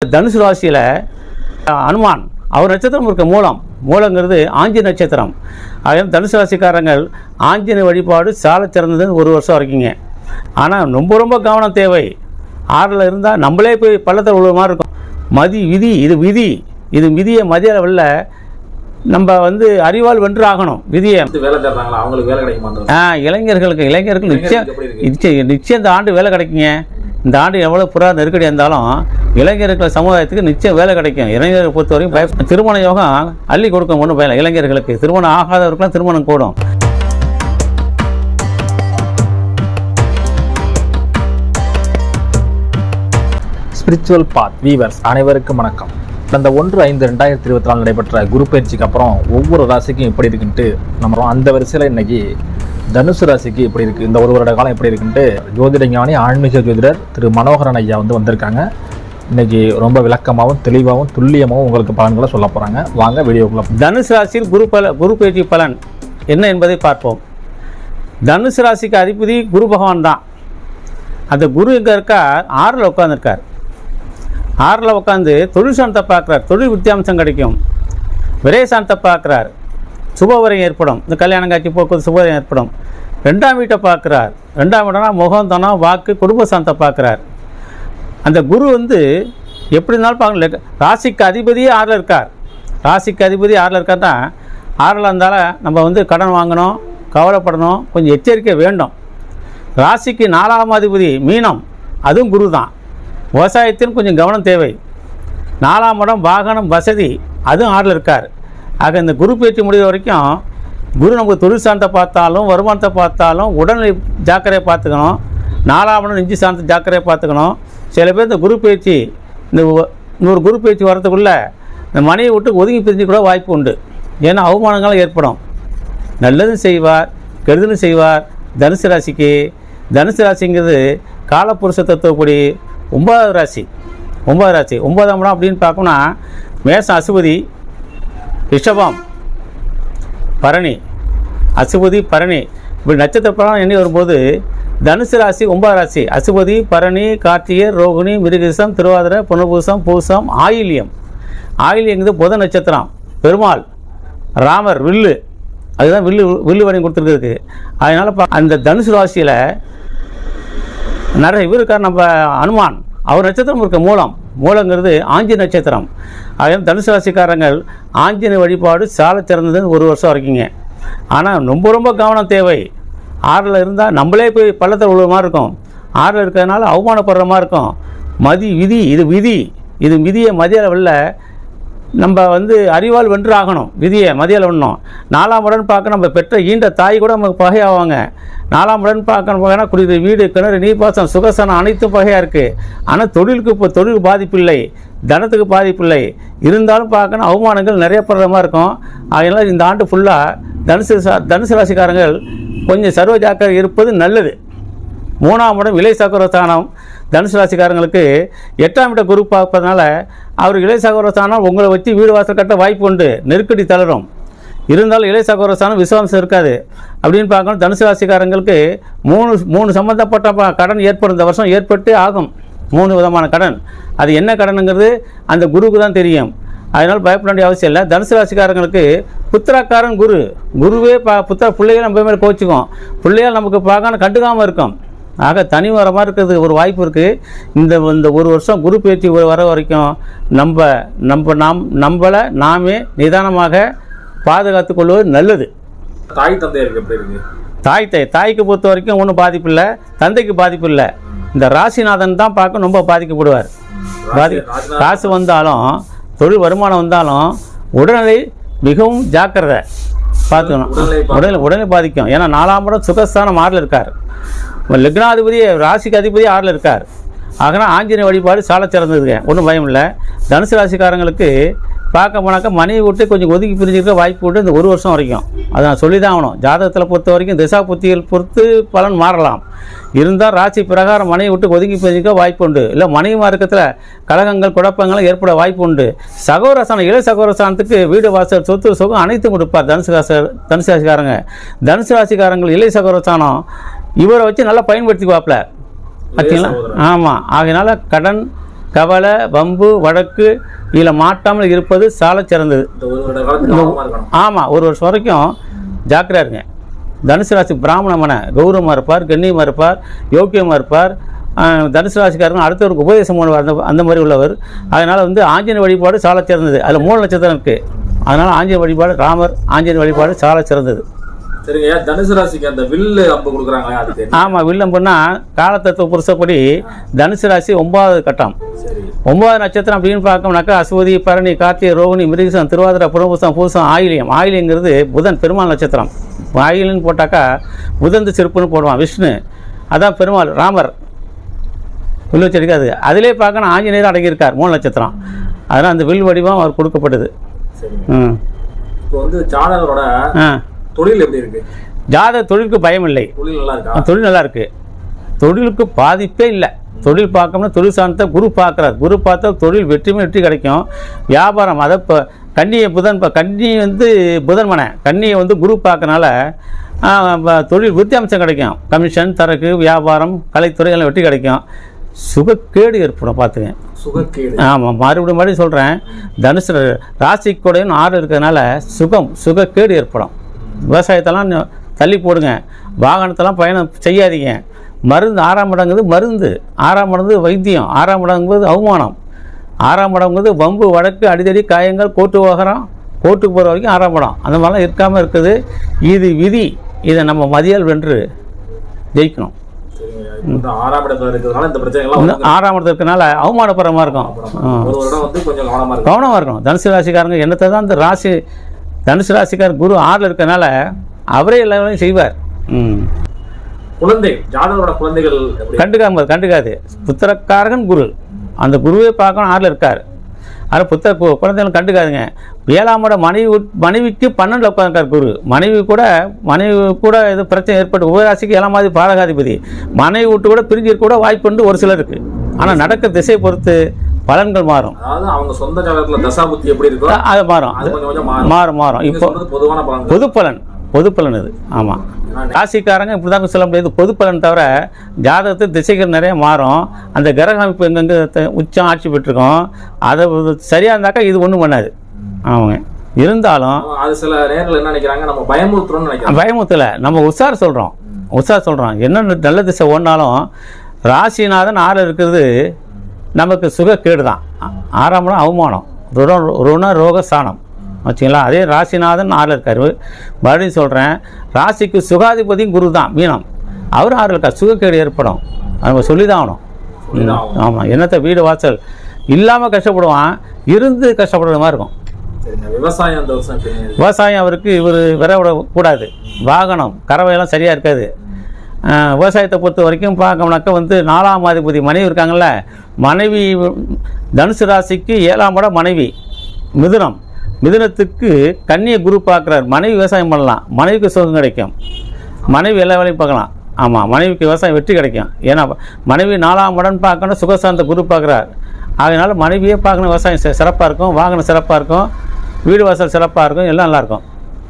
தனுசு ராசியில் அனுமான் அவர் நட்சத்திரம் இருக்க மூலங்கிறது ஆஞ்சி நட்சத்திரம். அதே தனுசு ராசிக்காரங்கள் ஆஞ்சநேய வழிபாடு சால சிறந்தது 1 வருஷம் வரைக்குங்க. ஆனால் ரொம்ப கவனம் தேவை. 6ல் இருந்தால் நம்மளே போய் பள்ளத்தில் உள்ள மாதிரி இருக்கும். இது விதியை மதிய அளவில் நம்ம அறிவால் வென்று ஆகணும். விதியை இளைஞர்களுக்கு நிச்சயம் இந்த ஆண்டு வேலை கிடைக்குங்க. இந்த ஆண்டு எவ்வளோ புறா நெருக்கடி இருந்தாலும் இளைஞர்கள் சமுதாயத்துக்கு நிச்சயம் வேலை கிடைக்கும். இளைஞர்களை பொறுத்தவரைக்கும் திருமண யோகம் அள்ளி கொடுக்கும். ஒன்றும் வேலை இளைஞர்களுக்கு திருமணம் ஆகாதவருக்குலாம் திருமணம் கூடும். ஸ்பிரிச்சுவல் பாத் வீவர்ஸ் அனைவருக்கும் வணக்கம். கடந்த 1/5/2024 நடைபெற்ற குரு பயிற்சிக்கு அப்புறம் ஒவ்வொரு ராசிக்கும் எப்படி இருக்குன்ட்டு நம்ம அந்த வரிசையில் இன்னைக்கு தனுசு ராசிக்கு எப்படி இருக்குது, இந்த 1 வருட காலம் எப்படி இருக்குன்ட்டு ஜோதிட ஞானி ஆன்மீக ஜோதிடர் திரு மனோகரன் ஐயா வந்திருக்காங்க. இன்னைக்கு ரொம்ப விளக்கமாகவும் தெளிவாகவும் துல்லியமாகவும் உங்களுக்கு பலன்களை சொல்ல போகிறாங்க. வாங்க வீடியோக்குள்ள. தனுசு ராசியில் குரு பயிற்சி பலன் என்ன என்பதை பார்ப்போம். தனுசு ராசிக்கு அதிபதி குரு பகவான் தான். அந்த குரு எங்கே இருக்கார்? 6ல் உட்காந்துருக்கார். 6ல் உட்காந்து தொழில் சாந்தத்தை பார்க்குறார். தொழில் வித்தியாசம் கிடைக்கும். விரயசாந்தத்தை பார்க்குறார். சுபவரம் ஏற்படும். இந்த கல்யாணம் காட்சி போக்குவரத்து சுபவரம் ஏற்படும். 2ஆம் வீட்டை பார்க்குறார். 2ஆம் வீடுனா முகம் தனம் வாக்கு குடும்ப சாந்தத்தை பார்க்குறார். அந்த குரு எப்படி இருந்தாலும் பார்க்கல. ராசிக்கு அதிபதியே 6ல் இருக்கார். ராசிக்கு அதிபதி 6ல் இருக்கார்னா 6ல் இருந்தாலும் நம்ம கடன் வாங்கணும், கவலைப்படணும், கொஞ்சம் எச்சரிக்கை வேண்டும். ராசிக்கு 4ஆம் அதிபதி மீனம், அதுவும் குரு தான். விவசாயத்திலும் கொஞ்சம் கவனம் தேவை. 4ஆம் இடம் வாகனம் வசதி, அதுவும் 6ல் இருக்கார். ஆக இந்த குரு பயிற்சி முடிகிற வரைக்கும் குரு நமக்கு தொழில் சார்ந்த பார்த்தாலும் வருமானத்தை பார்த்தாலும் உடல்நிலை ஜாக்கிரதையை பார்த்துக்கணும். 4ஆம் இடம் நெஞ்சு சார்ந்த ஜாக்கிரதையை பார்த்துக்கணும். சில பேர் இந்த குரு பயிற்சி இன்னொரு குரு பயிற்சி வரத்துக்குள்ளே இந்த மனையை விட்டு ஒதுங்கி பிரிஞ்சு கூட வாய்ப்பு உண்டு. ஏன்னா அவமானங்களும் ஏற்படும். நல்லதும் செய்வார், கெடுதலும் செய்வார். தனுசு ராசிங்கிறது காலப்புருஷ தத்துவப்படி 9வது ராசி. 9ஆம் இடம் அப்படின்னு பார்க்கணும்னா மேஷம் அசுபதி, ரிஷபம் பரணி, அசுபதி பரணி இப்படி நட்சத்திர பலன் எண்ணி வரும்போது தனுசு ராசி 9வது ராசி. அசுபதி பரணி கார்த்திகை ரோகிணி மிருகசம் திருவாதிரை புனர்பூசம் பூசம் ஆயில்யங்கிறது புத நட்சத்திரம். பெருமாள் ராமர் வில்லு, அதுதான் வில்லு வணி கொடுத்துருக்கு. அதனால் அந்த தனுசு ராசியில் நிறைய இவர் இருக்கார். நம்ம அனுமான் அவர் நட்சத்திரம் இருக்க மூலங்கிறது ஆஞ்சி நட்சத்திரம். அதே தனுசு ராசிக்காரங்கள் ஆஞ்சநேய வழிபாடு சால சிறந்தது 1 வருஷம் வரைக்குங்க. ஆனால் ரொம்ப கவனம் தேவை. 6ல் இருந்தால் நம்மளே போய் பள்ளத்தில் உள்ள மாதிரி இருக்கும். 6ல் இருக்கிறதுனால அவமானப்படுற மாதிரி இருக்கும். இது விதியை மதிய அளவில் நம்ம அறிவால் வென்று ஆகணும். விதியை மதிய அளவுணும். 4ஆம் உடன் பார்க்க நம்ம பெற்ற ஈண்ட தாய் கூட நமக்கு பகையாவாங்க. 4ஆம் உடன் பார்க்கணும் குடிக்கிற வீடு கிணறு நீர்ப்பாசம் சுகசனம் அனைத்தும் பகையாக இருக்குது. ஆனால் தொழிலுக்கு பாதிப்பில்லை, தனத்துக்கு பாதிப்பில்லை. இருந்தாலும் பார்க்கணும் அவமானங்கள் நிறைய படுற மாதிரி இருக்கும். அதனால் இந்த ஆண்டு ஃபுல்லாக தனுசு ராசிக்காரங்கள் கொஞ்சம் சர்வ ஜாக்கிரதை இருப்பது நல்லது. 3ஆம் இடம் இளைய சகோதரஸ்தானம். தனுசு ராசிக்காரங்களுக்கு 8ஆம் இட குரு பார்ப்பதனால அவர் இளைய சகோதரஸ்தானம் உங்களை வச்சு வீடு வாசல் கட்ட வாய்ப்பு உண்டு. நெருக்கடி தளரும். இருந்தாலும் இளைய சகோதரஸ்தானம் விசுவாசம் இருக்காது. அப்படின்னு பார்க்கணும். தனுசு ராசிக்காரங்களுக்கு 3 சம்பந்தப்பட்ட கடன் ஏற்படும். இந்த வருஷம் ஏற்பட்டு ஆகும். 3 விதமான கடன். அது என்ன கடனுங்கிறது அந்த குருக்கு தான் தெரியும். அதனால் பயப்பட வேண்டிய அவசியம் இல்லை. தனுசு ராசிக்காரங்களுக்கு புத்திரக்காரன் குருவே பிள்ளைகள் நம்ம மேலே கோச்சிக்கும். பிள்ளைகள் நமக்கு பார்க்க கண்டுக்காமல் இருக்கும். ஆக தனி வர மாதிரி இருக்கிறது ஒரு வாய்ப்பு இருக்குது. இந்த 1 வருஷம் குரு பயிற்சி வர வரைக்கும் நம்மளை நாமே நிதானமாக பாதுகாத்து கொள்வது நல்லது. தாய்க்கு பொறுத்த வரைக்கும் ஒன்றும் பாதிப்பு இல்லை, தந்தைக்கு பாதிப்பு இல்லை. இந்த ராசிநாதன் தான் பார்க்க ரொம்ப பாதிக்கப்படுவார். காசு வந்தாலும் தொழில் வருமானம் வந்தாலும் உடல்நிலை மிகவும் ஜாக்கிரதை பார்த்துக்கணும். உடனே பாதிக்கும். ஏன்னா 4ஆம் இடம் சுகஸ்தானம் 6ல் இருக்கார். லக்னாதிபதி ராசிக்கு அதிபதி 6ல் இருக்கார். ஆகனா ஆஞ்சநேய வழிபாடு சால சிறந்ததுங்க. ஒன்றும் பயம் இல்லை. தனுசு ராசிக்காரங்களுக்கு பார்க்க போனாக்கா மனைவி விட்டு கொஞ்சம் ஒதுக்கி பிரிஞ்சுக்க வாய்ப்பு உண்டு இந்த 1 வருஷம் வரைக்கும். அதை நான் சொல்லி தான் ஆகணும். ஜாதகத்தில் பொறுத்த வரைக்கும் திசா புத்திகள் பொறுத்து பலன் மாறலாம். இருந்தால் ராசி பிரகாரம் மனைவி விட்டு ஒதுக்கி பிரிஞ்சுக்க வாய்ப்பு உண்டு. இல்லை மனைவி மார்க்கத்தில் கலகங்கள் குழப்பங்களும் ஏற்பட வாய்ப்பு உண்டு. இளைய சகோதரஸ்தானத்துக்கு வீடு வாசல் சொத்து சுகம் அனைத்தும் கொடுப்பார் தனுசு ராசிக்காரங்க. தனுசு ராசிக்காரங்கள் இளைய சகோதரஸ்தானம் இவரை வச்சு நல்லா பயன்படுத்திக்குவாப்பில் பார்த்தீங்களா? ஆமாம். ஆகையினால கவலை வம்பு வழக்கு இதில் மாட்டாமல் இருப்பது சால சிறந்தது. ஆமாம், ஒரு வருஷம் வரைக்கும் ஜாக்கிரதையா இருங்க. தனுசு ராசி பிராமணமான கௌரவமாக இருப்பார், கண்ணியமாக இருப்பார், யோக்கியமாக இருப்பார். தனுசு ராசிக்காரங்க அடுத்தவருக்கு உபதேசம் பண்ணுவார், அந்த மாதிரி உள்ளவர். அதனால் வந்து ஆஞ்சநேய வழிபாடு சால சிறந்தது. அதில் 3 நட்சத்திரம் இருக்குது. அதனால் ஆஞ்சநேய வழிபாடு, ராமர் ஆஞ்சநேய வழிபாடு சால சிறந்தது. சரிங்க. தனுசு ராசிக்கு அந்த வில்லு அம்பு கொடுக்குறாங்களே அதுக்கு? ஆமாம், வில் அம்புன்னா காலத்தத்துவ புருஷப்படி தனுசு ராசி 9வது கட்டம். 9வது நட்சத்திரம் அப்படின்னு பார்க்கணும்னாக்கா அஸ்வதி, பரணி, கார்த்திகை, ரோகிணி, மிருகசம், திருவாதிரை, புனர்பூசம், பூசம், ஆயிலியம். ஆயிலியங்கிறது புதன் பெருமாள் நட்சத்திரம். ஆயிலின்னு போட்டாக்கா புதந்து சிறப்புன்னு போடுவான் விஷ்ணு. அதான் பெருமாள் ராமர் வில் வச்சிருக்காது. அதிலே பார்க்கணும் ஆஞ்சநேயர் அடங்கியிருக்கார் 3 நட்சத்திரம். அதனால் அந்த வில் வடிவம் அவர் கொடுக்கப்பட்டது. இப்போ வந்து ஜாதகரோட தொழில் எப்படி இருக்கு? ஜாதக தொழிலுக்கு பயம் இல்லை. தொழில் நல்லா இருக்கு. தொழிலுக்கு பாதிப்பே இல்லை. தொழில் பார்க்கணும்னா தொழில் சார்ந்த குரு பார்க்குறார். குரு பார்த்தா தொழில் வெற்றி கிடைக்கும். வியாபாரம் அதை இப்போ கன்னியை புதன் கன்னி வந்து புதன் மனை கன்னியை வந்து குரு பார்க்கறனால தொழில் விருத்தி அம்சம் கிடைக்கும். கமிஷன், தரகு, வியாபாரம், கலைத்துறை எல்லாம் வெற்றி கிடைக்கும். சுகக்கேடு ஏற்படும் பார்த்துங்க. சுகக்கேடு? ஆமாம், மறுபடியும் சொல்கிறேன். தனுசு ராசிக்கூடையும் 6 இருக்கிறதுனால சுகக்கேடு ஏற்படும். விவசாயத்தெல்லாம் தள்ளி போடுங்க. வாகனத்தெல்லாம் பயணம் செய்யாதீங்க. மருந்து 6ஆம் இடங்கிறது மருந்து. 6ஆம் இடங்கிறது வைத்தியம். 6ஆம் இடங்கிறது அவமானம். 6ஆம் இடங்கிறது வம்பு வழக்கு அடிதடி காயங்கள் கோர்ட்டு விவகாரம். கோர்ட்டுக்கு போகிற வரைக்கும் 6ஆம் இடம். அந்த மாதிரிலாம் இருக்காமல் இருக்குது. இது விதி. இதை நம்ம மதியால் வென்று ஜெயிக்கணும். 6ஆம் இடத்துல இருக்கிறதுனால இந்த பிரச்சனைகள்லாம் 6ஆம் இடத்துல இருக்கிறனால அவமானப்பரமாக இருக்கும். கவனமாக இருக்கும். தனுசு ராசிக்காரங்க என்னத்தை தான் இந்த ராசி தனுசு ராசிக்காரர் குரு 6ல் இருக்கிறனால அவரே எல்லாரையும் செய்வார். குழந்தை ஜாதகரோட குழந்தைகள் கண்டுக்காது. புத்திரக்காரகன் குரு. அந்த குருவே பார்க்கணும் 6ல் இருக்கார். அதில் குழந்தைகளும் கண்டுக்காதுங்க. 7ஆம் இடம் மனைவிக்கு 12ல் உட்காந்துருக்கார் குரு. மனைவி கூட இது பிரச்சனை ஏற்பட்டு உபராசிக்கு 7ஆம் மாதிரி பாதகாதிபதி. மனைவி விட்டு கூட பிரிஞ்சிருக்க கூட வாய்ப்பு ஒரு சிலருக்கு. ஆனால் நடக்க திசையை பொறுத்து பலன்கள் மாறும். அவங்க சொந்த ஜாதகத்துல தசாபுத்தி எப்படி இருக்கோ அது மாறும். இப்போ பொது பலன் இது. ஆமாம், ராசிக்காரங்க இப்படி தான் சொல்ல முடியாது. பொது பலன் தவிர ஜாதகத்து திசைகள் நிறைய மாறும். அந்த கிரக அமைப்பு எங்கெங்கே உச்சம் ஆட்சி பெற்றிருக்கோம். அதை சரியாக இருந்தாக்கா இது ஒன்றும் பண்ணாது. ஆமாங்க. இருந்தாலும் அது சில நேரங்கள் என்ன நினைக்கிறாங்க, நம்ம பயமுறுத்தலை, நம்ம உஷார் சொல்கிறோம். என்ன நல்ல திசை ஓடினாலும் ராசிநாதன் 6ல் இருக்கிறது நமக்கு சுகக்கேடு தான். 6ஆம் இடம் அவமானம், ருண ரோக ஸ்தானம் வச்சுங்களா. அதே ராசிநாதன் 6ல் இருக்கார். மறுபடியும் சொல்கிறேன், ராசிக்கு சுகாதிபதியும் குரு தான் மீனம். அவரும் 6ல் இருக்கார். சுகக்கேடு ஏற்படும். நம்ம சொல்லி தான் ஆகணும். ஆமாம், என்னத்தை வீடு வாசல் இல்லாமல் கஷ்டப்படுவான், இருந்து கஷ்டப்படுற மாதிரி இருக்கும். விவசாயம் அவருக்கு விடக்கூடாது. வாகனம் கறவையெல்லாம் சரியாக இருக்காது. விவசாயத்தை பொறுத்த வரைக்கும் பார்க்கணும்னாக்கா வந்து 4ஆம் அதிபதி மனைவி இருக்காங்கள்ல, மனைவி தனுசு ராசிக்கு 7ஆம் இடம் மனைவி மிதுனத்துக்கு கன்னியை குரு பார்க்குறார். மனைவி விவசாயம் பண்ணலாம், மனைவிக்கு சுகம் கிடைக்கும், மனைவி எல்லா வேலையும் பார்க்கலாம். ஆமாம், மனைவிக்கு விவசாயம் வெற்றி கிடைக்கும். ஏன்னா மனைவி 4ஆம் இடம் பார்க்கணும், சுகசார்ந்த குரு பார்க்குறார். அதனால் மனைவியே பார்க்கணும். விவசாயம் சிறப்பாக இருக்கும், வாகனம் சிறப்பாக இருக்கும், வீடு வாசல் சிறப்பாக இருக்கும், எல்லாம் நல்லாயிருக்கும்.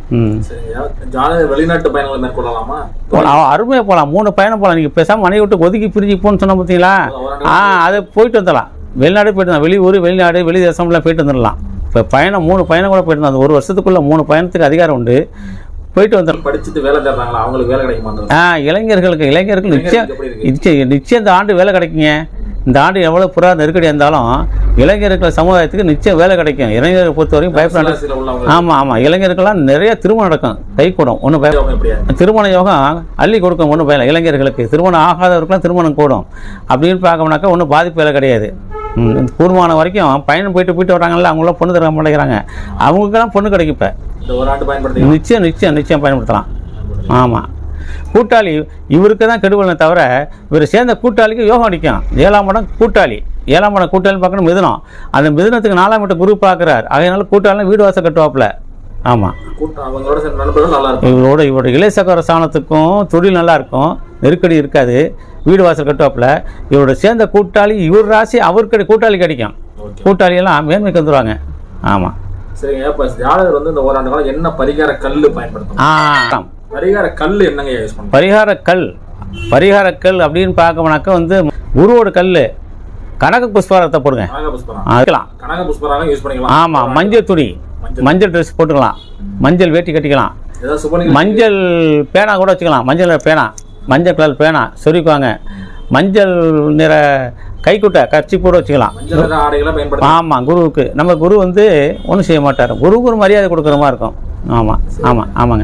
வெளிநாட்டு பயணங்களை மேற்கொள்ளலாமா? அருமையாக போகலாம். 3 பயணம் போகலாம். நீங்கள் பேசாமல் மனைவி விட்டு ஒதுக்கி பிரிஞ்சு போகணுன்னு சொன்ன பார்த்தீங்களா? அதை போயிட்டு வந்துடலாம். வெளிநாடு போயிட்டு வந்தோம். வெளியூர், வெளிநாடு, வெளி தேசம்லாம் போயிட்டு வந்துடலாம். இப்போ பயணம் 3 பயணம் கூட போயிட்டு வந்தோம். 1 வருஷத்துக்குள்ளே 3 பயணத்துக்கு அதிகாரம் உண்டு. போயிட்டு வந்துடலாம். படிச்சுட்டு வேலை தேடுறாங்களா, அவங்களுக்கு வேலை கிடைக்குமா? இளைஞர்களுக்கு நிச்சயம் இந்த ஆண்டு வேலை கிடைக்குங்க. இந்த ஆண்டு எவ்வளோ புறா நெருக்கடி இருந்தாலும் இளைஞர்கள் சமுதாயத்துக்கு நிச்சயம் வேலை கிடைக்கும். இளைஞர்களை பொறுத்த வரைக்கும் பயப்படாது. ஆமாம், இளைஞர்கள்லாம் நிறைய திருமணம் நடக்கும், கை கூடும். திருமண யோகம் அள்ளி கொடுக்கும். ஒன்றும் பயன் இளைஞர்களுக்கு. திருமணம் ஆகாதவருக்குலாம் திருமணம் கூடும். அப்படின்னு பார்க்கணும்னாக்கா ஒன்றும் பாதிப்பு வேலை கிடையாது. கூடுமான வரைக்கும் பயணம் போயிட்டு வராங்கல்ல, அவங்களாம் பொண்ணு தர மாட்டேங்கிறாங்க. அவங்களுக்கெல்லாம் பொண்ணு கிடைக்கும். இப்போ நிச்சயம் பயன்படுத்தலாம். ஆமாம், கூட்டாளி இவருக்கு தான் கெடுவலனை தவிர இவர் சேர்ந்த கூட்டாளிக்கு யோகம் அடிக்கும். 7ஆம் இடம் கூட்டாளி. 7ஆம் இடம் கூட்டாளி பார்க்கணும் மிதுனம். அந்த மிதுனத்துக்கு 4ஆம் இடம் குரு பார்க்குறார். அதனால கூட்டாளி வீடு வாசல் கட்டுவாப்பில். ஆமாம், இவரோட இளைய சகோதர ஸ்தானத்துக்கும் தொழில் நல்லா இருக்கும், நெருக்கடி இருக்காது, வீடு வாசல் கட்டுவாப்பில். இவரோட சேர்ந்த கூட்டாளி இவர் ராசி அவருக்கு கூட்டாளி கிடைக்கும். கூட்டாளியெல்லாம் மேன்மைக்கு வந்துடுவாங்க. ஆமாம், சரிங்க. இப்போ ஜாதகர் வந்து இந்த ஓராண்டு காலம் என்ன பரிகார கல் பயன்படுத்தும்? பரிகார கல் அப்படின்னு பார்க்கணும்னாக்கா வந்து குருவோட கல் கனக புஷ்பராகத்தை போடுங்க. அதுக்கலாம் கனக புஷ்பராகம் யூஸ் பண்ணிக்கலாம். ஆமாம், மஞ்சள் துணி, மஞ்சள் ட்ரெஸ் போட்டுக்கலாம், மஞ்சள் வேட்டி கட்டிக்கலாம், மஞ்சள் பேனா கூட வச்சுக்கலாம், மஞ்சள் நிற பேனா, மஞ்சள் கலர் பேனா சொருக்குவாங்க, மஞ்சள் நிற கைக்குட்டை கச்சி கூட வச்சுக்கலாம். ஆமாம், குருவுக்கு நம்ம குரு வந்து ஒன்றும் செய்ய மாட்டார், குருவுக்கு ஒரு மரியாதை கொடுக்குற மாதிரி இருக்கும். ஆமாம் ஆமாம் ஆமாங்க.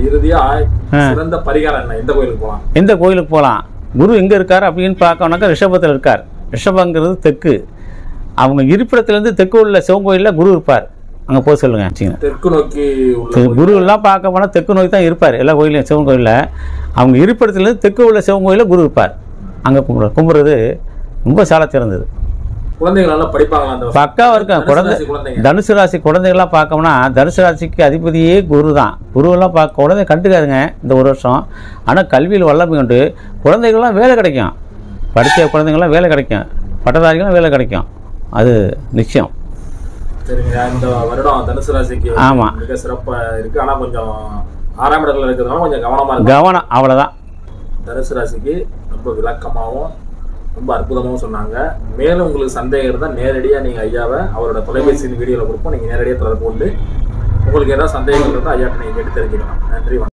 எந்த கோயிலுக்கு போகலாம்? குரு எங்கே இருக்கார் அப்படின்னு பார்க்கணுனாக்கா ரிஷபத்தில் இருக்கார். ரிஷபங்கிறது தெற்கு. அவங்க இருப்பிடத்துலேருந்து தெற்கு உள்ள சிவன் கோயிலில் குரு இருப்பார், அங்கே போக சொல்லுங்க. தெற்கு நோக்கி குரு எல்லாம் பார்க்க போனால் தெற்கு நோக்கி தான் இருப்பார் எல்லா கோயிலையும். சிவன் கோயிலில் அவங்க இருப்பிடத்துலேருந்து தெற்கு உள்ள சிவன் கோயிலில் குரு இருப்பார். அங்கே கும்பிட்றது ரொம்ப சால சிறந்தது. குழந்தைகள் படிப்பாங்களா? பக்காவாக இருக்கும். தனுசு ராசி குழந்தைகள்லாம் பார்க்கோம்னா தனுசு ராசிக்கு அதிபதியே குரு தான். குருவெல்லாம் குழந்தை கண்டுக்காதுங்க இந்த ஒரு வருஷம். ஆனால் கல்வியில் வல்லமை உண்டு. குழந்தைகள்லாம் வேலை கிடைக்கும், படித்த குழந்தைங்கள்லாம் வேலை கிடைக்கும், பட்டதாரிகளும் வேலை கிடைக்கும், அது நிச்சயம். சரிங்க, இந்த வருடம் தனுசு ராசிக்கு ஆமாம் மிக சிறப்பாக இருக்குது. ஆனால் கொஞ்சம் 6ஆம் இடத்துல இருக்கிறதுனால கொஞ்சம் கவனமாக இருக்கு. கவனம், அவ்வளோதான். தனுசு ராசிக்கு ரொம்ப விளக்கமாகவும் ரொம்ப அற்புதமாகவும் சொன்னாங்க. மேலும் உங்களுக்கு சந்தேகம் இருந்தால் நேரடியாக நீங்கள் ஐயாவை அவரோட தொலைபேசியின் வீடியோவில் கொடுப்போம், நீங்கள் நேரடியாக தொடர்பு கொண்டு உங்களுக்கு ஏதாவது சந்தேகங்கள் இருந்தால் ஐயாட்ட நீங்கள் கேட்டு தெரிஞ்சுக்கலாம். நன்றி.